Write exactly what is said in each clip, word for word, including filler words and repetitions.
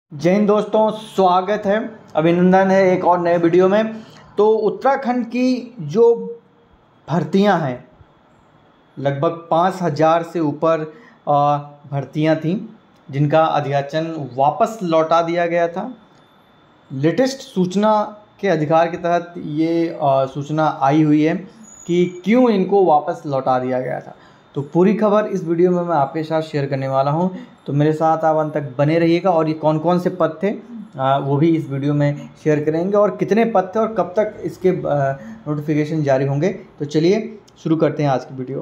जय हिंद दोस्तों, स्वागत है, अभिनंदन है एक और नए वीडियो में। तो उत्तराखंड की जो भर्तियां हैं, लगभग पाँच हज़ार से ऊपर भर्तियां थीं जिनका अध्याचन वापस लौटा दिया गया था। लेटेस्ट सूचना के अधिकार के तहत ये आ, सूचना आई हुई है कि क्यों इनको वापस लौटा दिया गया था। तो पूरी खबर इस वीडियो में मैं आपके साथ शेयर करने वाला हूं, तो मेरे साथ आप अंत तक बने रहिएगा। और ये कौन कौन से पद थे आ, वो भी इस वीडियो में शेयर करेंगे, और कितने पद थे और कब तक इसके नोटिफिकेशन जारी होंगे। तो चलिए शुरू करते हैं आज की वीडियो।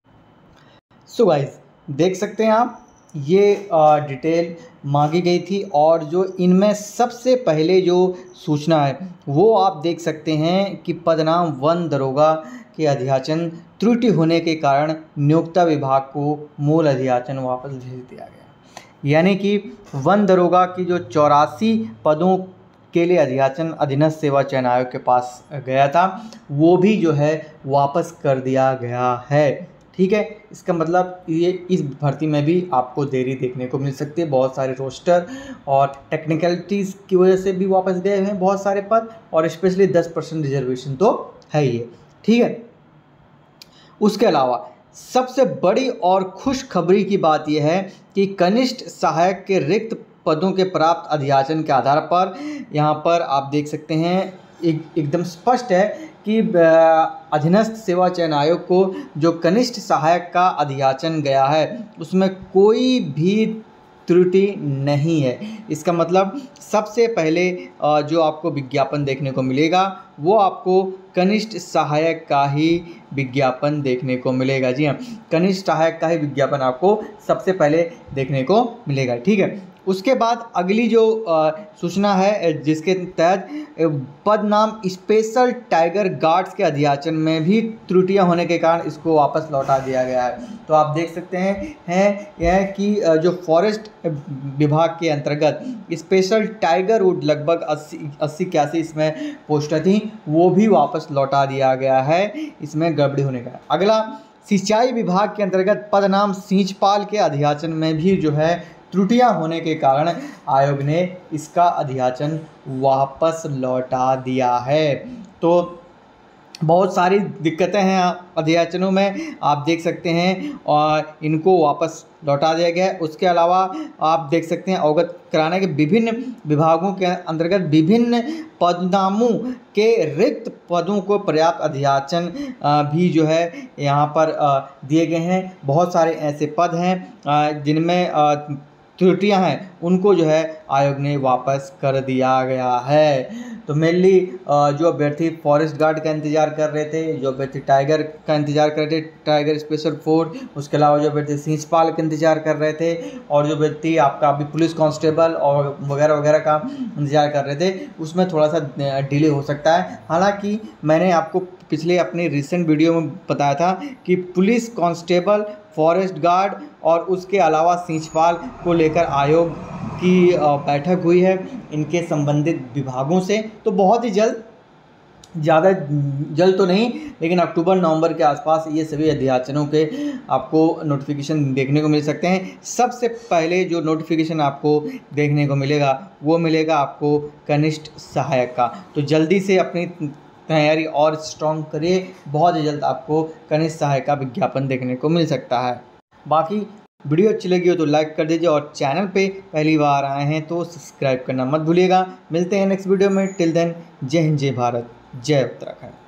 सो गाइस, देख सकते हैं आप, ये डिटेल मांगी गई थी, और जो इनमें सबसे पहले जो सूचना है वो आप देख सकते हैं कि पदनाम वन दरोगा के अध्याचन त्रुटि होने के कारण नियोक्ता विभाग को मूल अध्याचन वापस भेज दिया गया। यानी कि वन दरोगा की जो चौरासी पदों के लिए अध्याचन अधीनस्थ सेवा चयन आयोग के पास गया था, वो भी जो है वापस कर दिया गया है। ठीक है, इसका मतलब ये इस भर्ती में भी आपको देरी देखने को मिल सकती है। बहुत सारे रोस्टर और टेक्निकलिटीज़ की वजह से भी वापस गए हैं बहुत सारे पद, और स्पेशली दस परसेंट रिजर्वेशन तो है ही है। ठीक है, उसके अलावा सबसे बड़ी और खुशखबरी की बात यह है कि कनिष्ठ सहायक के रिक्त पदों के प्राप्त अध्याचन के आधार पर यहाँ पर आप देख सकते हैं एक एकदम स्पष्ट है कि अधीनस्थ सेवा चयन आयोग को जो कनिष्ठ सहायक का अध्याचन गया है उसमें कोई भी त्रुटि नहीं है। इसका मतलब सबसे पहले जो आपको विज्ञापन देखने को मिलेगा वो आपको कनिष्ठ सहायक का ही विज्ञापन देखने को मिलेगा। जी हाँ, कनिष्ठ सहायक का ही विज्ञापन आपको सबसे पहले देखने को मिलेगा। ठीक है, उसके बाद अगली जो सूचना है जिसके तहत पद नाम स्पेशल टाइगर गार्ड्स के अध्याचन में भी त्रुटियां होने के कारण इसको वापस लौटा दिया गया है। तो आप देख सकते हैं हैं यह कि जो फॉरेस्ट विभाग के अंतर्गत स्पेशल टाइगर वुड लगभग अस्सी अस्सी इक्यासी इसमें पोस्टें थी, वो भी वापस लौटा दिया गया है। इसमें गड़बड़ी होने का। अगला, सिंचाई विभाग के अंतर्गत पद नाम सींचपाल के अध्याचन में भी जो है त्रुटियां होने के कारण आयोग ने इसका अध्याचन वापस लौटा दिया है। तो बहुत सारी दिक्कतें हैं अध्याचनों में, आप देख सकते हैं, और इनको वापस लौटा दिया गया है। उसके अलावा आप देख सकते हैं अवगत कराने के विभिन्न विभागों के अंतर्गत विभिन्न पदनामों के रिक्त पदों को पर्याप्त अध्याचन भी जो है यहाँ पर दिए गए हैं। बहुत सारे ऐसे पद हैं जिनमें त्रुटियां हैं, उनको जो है आयोग ने वापस कर दिया गया है। तो मेनली जो अभ्यर्थी फॉरेस्ट गार्ड का इंतज़ार कर रहे थे, जो अभ्यर्थी टाइगर का इंतज़ार कर रहे थे, टाइगर स्पेशल फोर्स, उसके अलावा जो अभ्यर्थी सींचपाल का इंतज़ार कर रहे थे, और जो व्यक्ति आपका अभी पुलिस कांस्टेबल और वगैरह वगैरह का इंतज़ार कर रहे थे, उसमें थोड़ा सा डिले हो सकता है। हालांकि मैंने आपको पिछले अपने रिसेंट वीडियो में बताया था कि पुलिस कांस्टेबल, फॉरेस्ट गार्ड और उसके अलावा सींचपाल को लेकर आयोग की बैठक हुई है इनके संबंधित विभागों से। तो बहुत ही जल्द, ज़्यादा जल्द तो नहीं, लेकिन अक्टूबर नवंबर के आसपास ये सभी अध्याचनों के आपको नोटिफिकेशन देखने को मिल सकते हैं। सबसे पहले जो नोटिफिकेशन आपको देखने को मिलेगा वो मिलेगा आपको कनिष्ठ सहायक का। तो जल्दी से अपनी तैयारी और स्ट्रॉन्ग करिए, बहुत ही जल्द आपको कनिष्ठ सहायक का विज्ञापन देखने को मिल सकता है। बाकी वीडियो अच्छी लगी हो तो लाइक कर दीजिए, और चैनल पे पहली बार आए हैं तो सब्सक्राइब करना मत भूलिएगा। मिलते हैं नेक्स्ट वीडियो में। टिल देन, जय हिंद, जय भारत, जय उत्तराखंड।